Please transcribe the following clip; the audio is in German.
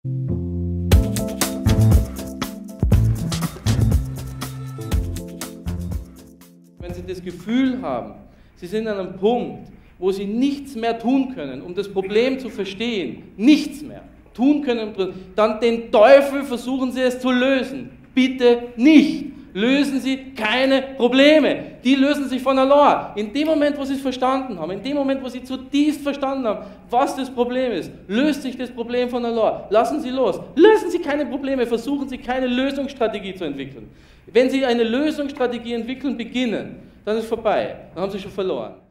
Wenn Sie das Gefühl haben, Sie sind an einem Punkt, wo Sie nichts mehr tun können, um das Problem zu verstehen, nichts mehr tun können, dann den Teufel versuchen Sie es zu lösen. Bitte nicht. Lösen Sie keine Probleme. Die lösen sich von allein. In dem Moment, wo Sie es verstanden haben, in dem Moment, wo Sie zutiefst verstanden haben, was das Problem ist, löst sich das Problem von allein. Lassen Sie los. Lösen Sie keine Probleme. Versuchen Sie keine Lösungsstrategie zu entwickeln. Wenn Sie eine Lösungsstrategie entwickeln beginnen, dann ist es vorbei. Dann haben Sie schon verloren.